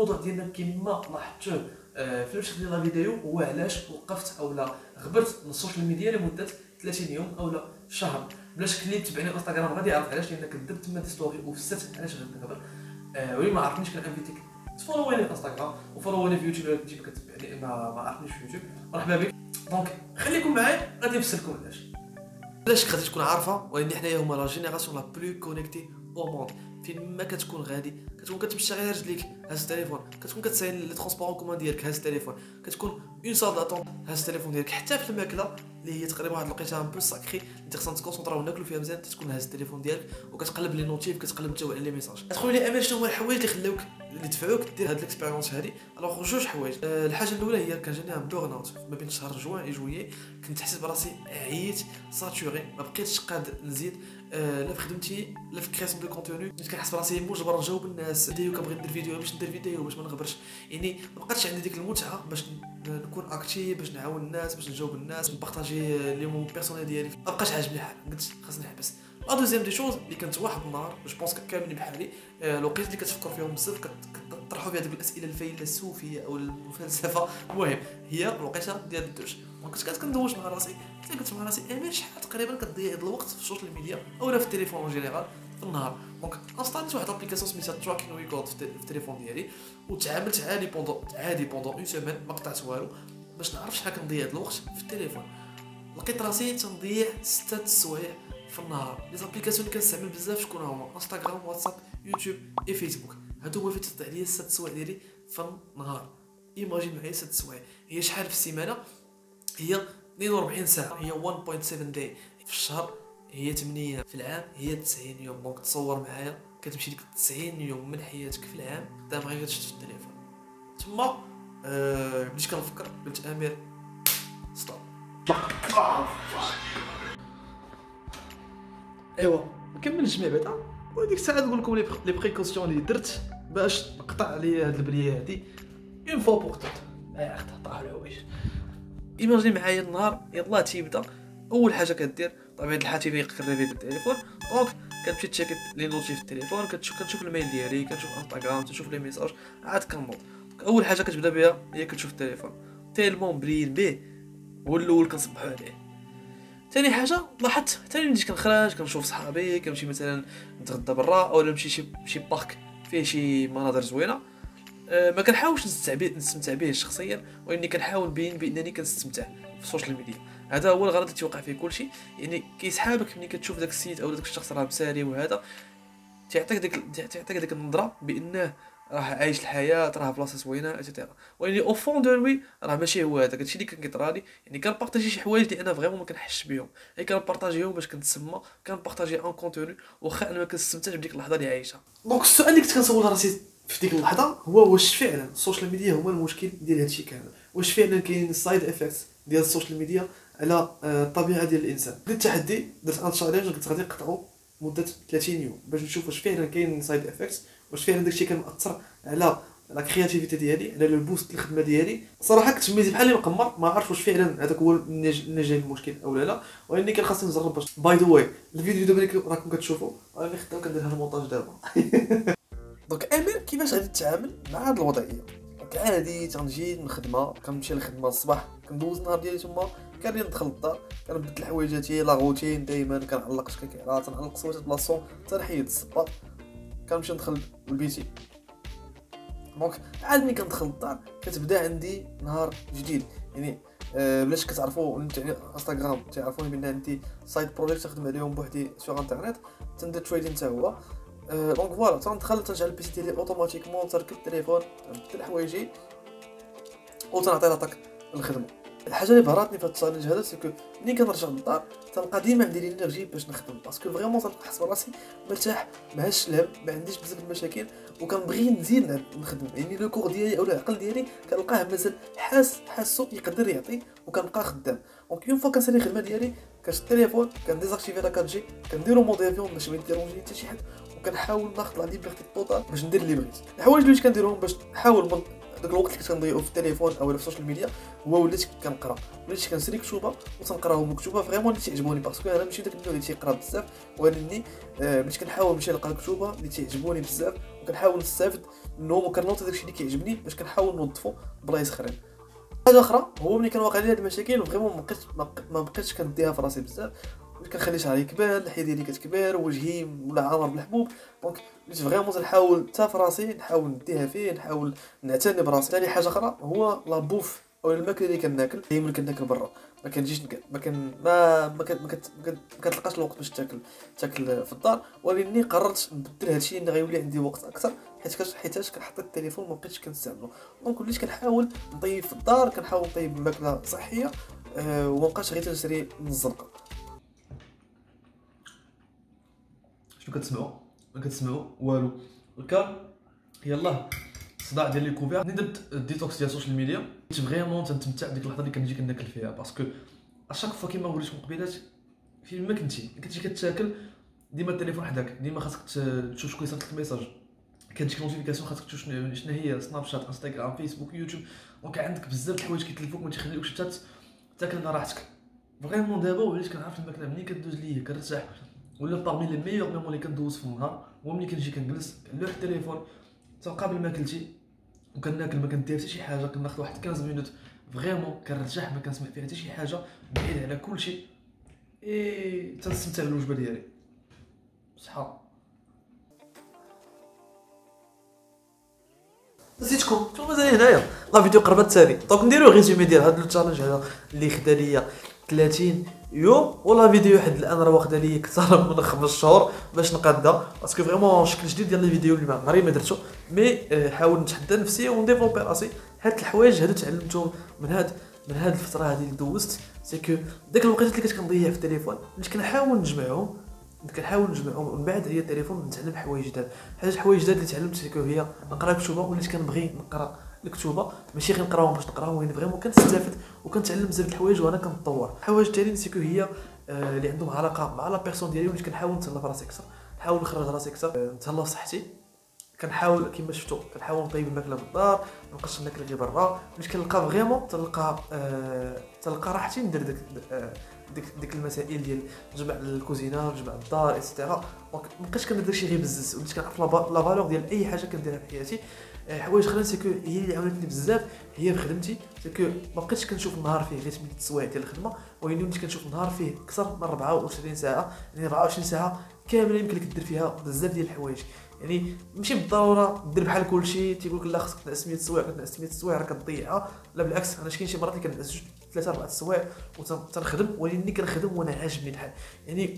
الموضوع ديالنا كما لاحظتوه في المشهد ديال لا فيديو هو علاش وقفت اولا غبرت من السوشيال ميديا لمده 30 يوم اولا شهر. بلا شك اللي تبعني في انستغرام غادي يعرف علاش، لان كدرت تما دي ستوري وفسرت علاش غادي نهضر. واللي ما عرفنيش كنانفيتيك تفولويني في انستغرام وفولويني في يوتيوب الا كنتي كتبعني ما عرفتنيش في يوتيوب. مرحبا بك. دونك خليكم معايا غادي نفسر لكم علاش. بلا شك غادي تكون عارفه ولكن حنايا هما لا جينيراسيون لا بلو كونيكتي او موند. فين ما كتكون غادي كتكون كتمشي غير رجليك هاز التليفون، كتكون كتسايل لي ترونسبور كومون ديالك هاز التليفون، كتكون اون سال داتون هاز التليفون ديالك، حتى في الماكله اللي هي تقريبا واحد الوقيته ان بو ساكري انت خصنا تكونسونطراو ناكلو فيها مزيان، تكون هاز التليفون ديالك وكتقلب لي نوتيف، كتقلب حتى على لي ميساج. تقول لي امير شنو هما الحوايج اللي خلاوك اللي دفعوك دير هاد ليكسبيريونس هادي؟ الوغ جوج حوايج. الحاجه الاولى هي كان جاني ان بورن اوت ما بين شهر جوان جويي، كنت حسيت براسي عييت ساتوري، ما بقيتش قاد نزيد لا في خدمتي لا في كرياسيون دو كونتوني، كنت كنحس براسي مجبر نجاوب الناس فيديو، كنبغي ندير فيديو باش ندير فيديو باش ما نغبرش، يعني ما بقاتش عندي ديك المتعه باش نكون اكتيف، باش نعاون الناس، باش نجاوب الناس، نبارطاجي لي مون بيرسونيل ديالي. ما بقاش عاجبني الحال، قلت خاصني نحبس. لا دوزيام دي شوز اللي كانت واحد النهار جو بونس كاملين بحالي الوقيت اللي كتفكر فيهم بزاف كطرحوا فيها ديك الاسئله الفيلسوفيه او الفلسفه، المهم هي الوقيته ديال الدوش. كنت كندوش مع راسي، قلت مع راسي امير شحال تقريبا كتضيع الوقت في السوشيال ميديا اولا في التليفون اون جينيرال في النهار. دونك انستاليت واحد لابليكاسيون سميتها تراكين ريكورد في التليفون ديالي وتعاملت عادي بوندون اون سيمين، ما قطعت والو باش نعرف شحال كنضيع الوقت في التليفون. لقيت راسي تنضيع 6 سوايع في النهار. لي زابليكاسيون اللي كنستعمل بزاف شكون هما؟ انستغرام، واتساب، يوتيوب اي فيسبوك. هادو هما فين تضيع ليا 6 سوايع ديالي في النهار. ايماجين معايا 6 سوايع هي شحال في السيمانه؟ هي 42 ساعه، هي 1.7 داي في الشهر، هي 8 في العام، هي 90 يوم. دونك تصور معايا كتمشي لك 90 يوم من حياتك في العام دام غير كتشد في التليفون. تما بديت كنفكر، قلت امير ستوب. ايوا نكمل الجميع بعدا، وديك الساعه نقول لكم لي بريكوسيون اللي درت باش نقطع لي هاد البليه هادي اون فوا بوغ توت. طاح الحوايج. ايماجيني معايا النهار يلاه تيبدا، اول حاجه كدير طبيعه الحال تيفيق الريفي ديال التليفون، دونك كتمشي تشيك لي نوتيف في التليفون، كتشوف الميل ديالي، كنشوف انستغرام، تشوف لي ميساج، عاد كنوض. اول حاجه كتبدا بها هي كتشوف التليفون، تيلمون بلين بيه هو الاول كنصبحوا عليه. ثاني حاجه لاحظت حتى ملي بديت كنخرج كنشوف صحابي، كنمشي مثلا نتغدى برا اولا نمشي شي بارك فيه شي مناظر زوينه، ما كنحاولش نستمتع به شخصيا، ولكن كنحاول نبين بانني كنستمتع في السوشيال ميديا. هذا هو الغلط اللي توقع فيه كلشي، يعني كيسحابك ملي كتشوف داك السيد او داك الشخص راه مسالي، وهذا تعطيك ديك النظره بانه راه عايش الحياه، راه بلاصه زوينه اتسيتيرا، ولكن او فون دو لوي راه ماشي هو هذاك. هادشي اللي كان كيطرالي، يعني كنبارطاجي شي حوايج اللي انا فريمون ما كنحسش بهم، يعني كنبارطاجيهم باش كنتسمى، كنبارطاجي ان كونتوني واخا انا ما كنستمتعش بديك اللحظه اللي عايشها. دونك السؤال اللي كنت كنسول راسي في ديك اللحظه هو واش فعلا السوشيال ميديا هما المشكل ديال هادشي كامل؟ واش فعلا كاين السايد افكتس ديال السوشيال ميديا على الطبيعه ديال الانسان؟ درت تحدي، درت ان تشالنج، قلت غادي نقطعو مده 30 يوم باش نشوف واش فعلا كاين سايد افكتس، واش فعلا داكشي كان مأثر على لا كرياتيفيتي ديالي، على لو بوست الخدمه ديالي. صراحه كنت ميزي بحال اللي مقمر، ما عرفتش واش فعلا هذاك هو النجاح المشكل او لا، ولكن كان خاصني نجرب. باش باي ذا واي الفيديو دابا اللي راكم كتشوفوا راني خدام كندير هذا المونتاج دابا. دونك امير كيفاش غادي تتعامل مع هذه الوضعيه؟ دونك عادي تنجي من الخدمه، كنمشي للخدمه الصباح، كندوز النهار ديالي تما، كنري ندخل للدار، كنبدل حوايجاتي لا روتين دائما، كنعلق شكاكيرات، تنعلق صويت بلاصون، تنحيد الصباط، كنمشي ندخل لبيتي. دونك عاد ملي كندخل للدار كتبدا عندي نهار جديد، يعني بلاش كتعرفوا انستغرام تعرفوني بان عندي سايد بروجيكت تخدم عليهم بوحدي سوغ انترنت، تندير تريدين حتى هو. دونك فوالا تندخل تنشعل البيسي ديالي اوتوماتيكمون، تركب التليفون، نبدل حوايجي وتنعطي لاطاك الخدمه. الحاجه اللي بهراتني في هذا التشالنج هذا سكو ملي كنرجع للدار تلقى ديما عندي لينيرجي باش نخدم، باسكو فريمون تنحس براسي مرتاح، ما هاش الهم، ما عنديش بزاف المشاكل، وكنبغي نزيد نخدم. يعني لو كور ديالي او العقل ديالي كنلقاه مازال حاسو يقدر يعطي، وكنبقى خدام. دونك اون فوا كنسالي الخدمه ديالي كنشد التليفون، كنديزاكتيفي لا 4G، كنديرو مود افيون باش ما يديرونجي حتى شي حد، وكنحاول ناخذ لا ليبرتي طوطال باش ندير اللي بغيت. الحوايج اللي كنديرهم باش نحاول داك الوقت اللي كنت كنضيعو في التليفون او في السوشيال ميديا هو وليت كنقرا، وليت كنشري كتوبه وتنقراهم مكتوبه فريمون اللي تعجبوني، باسكو انا ماشي داك النوع اللي تيقرا بزاف، ولكني بديت كنحاول نمشي نلقى الكتوبه اللي تعجبوني بزاف وكنحاول نستافد منهم وكنوط داكشي اللي كيعجبني باش كنحاول نوظفو بلايص اخرين. حاجه اخرى هو ملي كان واقع لي هاد المشاكل فريمون ما بقيتش كنديها في راسي بزاف، كنخلي شعري يكبر، اللحيه ديالي كتكبر، وجهي ولا عامر بالحبوب، دونك وليت فريمون نحاول حتى في راسي نحاول نديها فيه، نحاول نعتني براسي. ثاني حاجه اخرى هو لا بوف او الماكله اللي كناكل، دائما كناكل برا، ما كنجيش ما كان ما كتلقاش الوقت باش تاكل في الدار، ولكني قررت نبدل هادشي اللي غيولي عندي وقت اكثر، حيتاش كنحط التليفون ما بقيتش كنستعملو، دونك وليت كنحاول نطيب في الدار، كنحاول نطيب ماكله صحيه وما بقاش غير تنشري من الزنقه. شنو كتسمعوا؟ ما كتسمعوا والو. الكار يلاه الصداع ديال لي كوفير. ملي درت الديتوكس ديال السوشيال ميديا كنت فريمون تنتمتع بديك اللحظه اللي كنجي كناكل فيها، باسكو اشاك فوا كيما قلت من قبيلات فين ما كنتي كتاكل ديما التليفون حداك، ديما خاصك تشوف شكون يصيفط لك الميساج، كتجيك نوتيفيكاسيون خاصك تشوف شنو هي، سناب شات، انستغرام، فيسبوك، يوتيوب، دونك عندك بزاف د الحوايج كيتلفوك ما تيخليوكش حتى تاكل على راحتك. فريمون دابا وليت كنعرف الماكله ملي كدوز ليا كنرتاح، ولا باغمي لي ميور ميمون اللي كندوز في النهار هو ملي كنجي كنجلس كنلوح التليفون قبل ما كلتي وكناكل، ما كندير حتى شي حاجه، كناخذ واحد 15 مينوت فريمون كنرتاح، ما كنسمع فيها حتى شي حاجه، بعيد على كلشي تنستمتع بالوجبه ديالي. صحه نسيتكم نتوما مازال هنايا، لا فيديو قربت تالي، دونك نديرو ريزومي ديال هاد التشالنج هذا اللي خدا ليا 30 يوم، ولا فيديو حد الان راه واخده ليا اكثر من 5 شهور باش نقادها، باسكو فريمون شكل جديد ديال لي فيديو اللي عمري ما درتو، مي حاول نتحدى نفسي ونديفلوبي راسي. هاد الحوايج هادو تعلمتهم من هاد الفتره هذه اللي دوزت، سي كو داك الوقيته اللي كنت كنضيع في التليفون اللي كنحاول نجمعهم ومن بعد هي التليفون نتعلم حوايج جداد. حوايج جداد اللي تعلمت سيكو هي نقرا كتوبه، وليت كنبغي نقرا الكتوبه ماشي غير نقراهم باش نقراهم، ولكن فريمون كنستافد وكنتعلم بزاف د الحوايج وانا كنتطور. حوايج التالي سيكو هي اللي عندهم علاقه مع لا بيرسون ديالي، وليت كنحاول نتهلا في راسي اكثر، نحاول نخرج راسي اكثر، نتهلا في صحتي، كنحاول كيما شفتوا كنحاول نطيب الماكله في الدار، ما نبقاش ناكل غير برا، باش كنلقى فريمون تلقى راحتي ندير ديك المسائل ديال نجمع الكوزينه، نجمع الدار ايتترا، دونك مابقيتش كندير داكشي غير بزز، وليت كنعرف لا فالور ديال اي حاجه كنديرها في حياتي. حوايج اخرين سيكو هي اللي عاونتني بزاف هي في خدمتي، سيكو مابقيتش كنشوف النهار فيه غير 8 سوايع ديال الخدمه، ولكن وليت كنشوف النهار فيه اكثر من 24 ساعه، يعني 24 ساعه كامله يمكن لك دير فيها بزاف ديال الحوايج. يعني ماشي بالضروره دير بحال كلشي تيقول لك لا خصك تنعس 100 سوايع، كتنعس 100 سوايع راه كتضيعها، لا بالعكس، انا كاين شي مرات اللي كنعس 3 4 سوايع وتنخدم، ولكن كنخدم وانا عاجبني الحال، يعني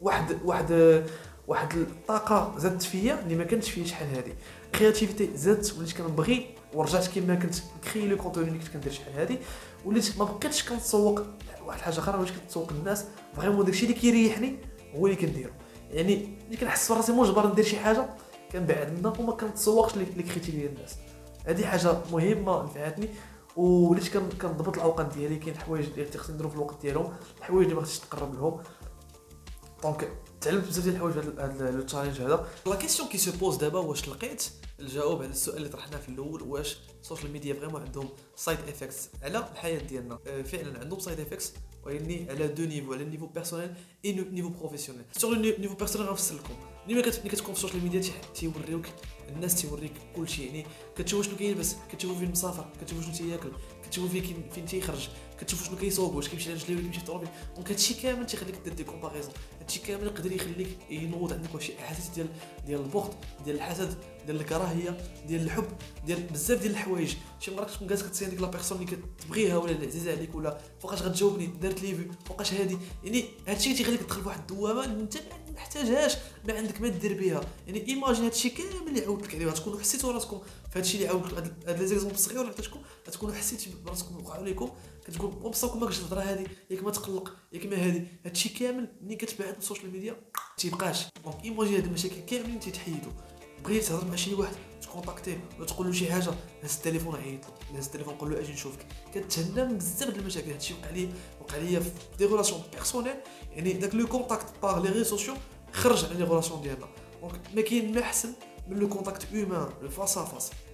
واحد الطاقه زادت فيا اللي ما كانتش فيا شحال هذه، كرياتيفيتي زادت، وليت كنبغي ورجعت كيما كنت كري لو كونتوني اللي كنت كندير شحال هذه، وليت ما بقيتش كنتسوق واحد الحاجه اخرى، وليت كنتسوق الناس فريمون داكشي اللي كيريحني هو اللي كنديرو، يعني ملي كنحس براسي مجبر ندير شي حاجه كنبعد منها وما كنتسوقش لي كريتي ديال الناس. هذه حاجه مهمه نفعتني، وليت كنضبط الاوقات ديالي، كاين حوايج اللي خصني نديرو في الوقت ديالهم، الحوايج اللي ما خصنيش نقرب لهم، دونك تعلمت بزاف ديال الحوايج في هذا التشالنج هذا. لا كيسيون كي سو بوز دابا، واش لقيت الجواب على السؤال اللي طرحناه في الاول، واش السوشيال ميديا فريمون عندهم سايد افكتس على الحياه ديالنا؟ فعلا عندهم سايد افكتس، ولكن على دو نيفو، على النيفو بيرسونيل اي نيفو بروفيسيونيل. سور النيفو بيرسونيل غنفسر لكم، ملي كتكون في السوشيال ميديا تيوريوك الناس، تيوريك كلشي، يعني كتشوف شنو كيلبس، كتشوف فين مسافر، كتشوف شنو تياكل، كتشوف فين تيخرج، كتشوف شنو كيصوب، واش كيمشي على رجليه ولا كيمشي في الطوموبيل، دونك هادشي كامل تيخليك دير دي كومباريزون، هادشي كامل يقدر يخليك ينوض عندك واحد احاسيس ديال البغض، ديال الحسد، ديال الكراهيه، ديال الحب، ديال بزاف ديال الحوايج. شي مرات تكون جالس كتسير ديك لا بيرسون اللي كتبغيها ولا اللي عزيزه عليك، ولا فوقاش غتجاوبني، دارت لي فيو فوقاش هادي، يعني هادشي تيخليك تدخل في واحد الدوامه اللي انت ما محتاجهاش، ما عندك ما دير بها. يعني ايماجين هادشي كامل اللي عاودت لك عليه، غتكونوا حسيتوا راسكم في هادشي اللي عاودت لك، هاد لي زيكزومبل صغيور اللي عطيتكم، غتكونوا حسيتوا براسكم وقعوا لكم، كتقول بصاكم ما كاش الهضره هادي، ياك ما تقلق، ياك ما هادي، هادشي كامل ملي كتبعد من السوشيال ميديا تيبقاش. دونك ايماجين هاد المشاكل كاملين تيتحيدوا. بغيت تهضر مع شي واحد تكونتاكتيه ولا تقول له شي حاجه، هز التليفون عيط له، هز التليفون قول له اجي نشوفك، كتهنى من بزاف د المشاكل. هادشي وقع لي في دي ريلاسيون بيرسونيل، يعني داك لو كونتاكت باغ لي ريزو سوسيو خرج على لي ريلاسيون ديالنا، دونك ما كاين ما احسن من لو كونتاكت هيومان، لو فاس ا فاس.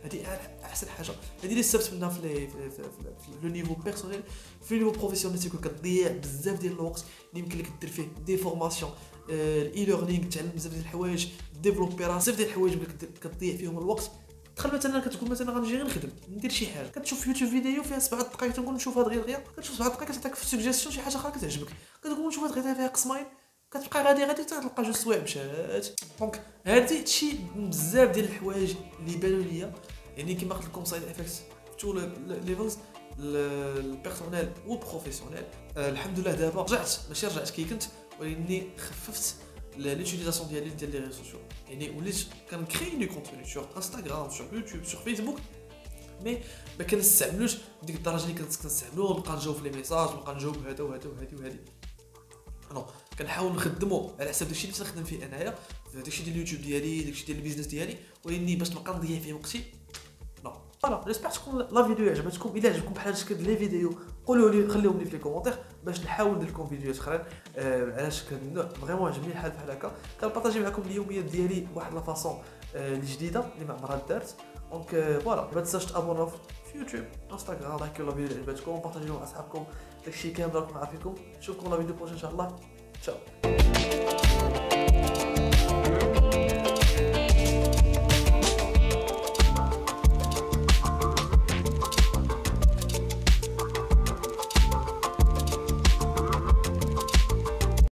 هذه احسن حاجه، هذه اللي استفدت منها في لو نيفو بيرسونيل. في لو بروفيسيونيل تيكون كتضيع بزاف ديال الوقت اللي يمكن لك دير فيه دي فورماسيون، الاي ليرنينغ، تعلم بزاف ديال الحوايج، ديفلوبي راسك، بزاف ديال الحوايج اللي كتضيع فيهم الوقت. تخيل مثلا كتقول مثلا غنجي غير نخدم ندير شي حاجه، كتشوف يوتيوب فيديو فيها 7 دقائق، تنقول نشوف هاد غير كتشوف 7 دقائق كتعطيك في سوجيستيون شي حاجه اخرى كتعجبك، كتقول نشوف هاد غير فيها قسمين، كتبقى غادي تلقى جوج سوايع مشات. دونك هادشي بزاف ديال الحوايج اللي بانوا ليا، يعني كيما قلت لكم سايد افكتس في تو ليفلز، البيرسونيل والبروفيسيونيل. الحمد لله دابا ماشي رجعت كي كنت، ولكني خففت ليوتيليزاسيون ديال لي ريزو سوسيو، يعني وليت كنكري دي كونتوني سور انستغرام سور يوتيوب سور فيسبوك، مي ما كنستعملوش بديك الدرجه اللي كنت كنستعملو، نبقى نجاوب في لي ميساج، نبقى نجاوب هذا وهذا وهذه. نو كنحاول نخدمو على حساب داكشي اللي تنخدم فيه انايا، داكشي ديال اليوتيوب ديالي، داكشي ديال البيزنس ديالي، ولكن باش نبقى نضيع فيه وقتي نو. فوالا جيسبر تكون لا فيديو عجبتكم. الا عجبكم بحال هكا لي فيديو قولوا لي، خليهم لي في لي كومونتير باش نحاول ندير لكم فيديوهات اخرين. علاش كان فريمون عجبني الحال بحال هكا، كنبارطاجي معكم اليوميات ديالي بواحد لا فاصون اللي جديده اللي ما عمرها دارت. دونك فوالا ما تنساوش تابوناو في يوتيوب انستغرام، لايكيو لا فيديو اللي عجبتكم، بارطاجيوها مع اصحابكم، داكشي كامل راكم عارفينكم. نشوفكم لا فيديو بروجين ان شاء الله. تشاو.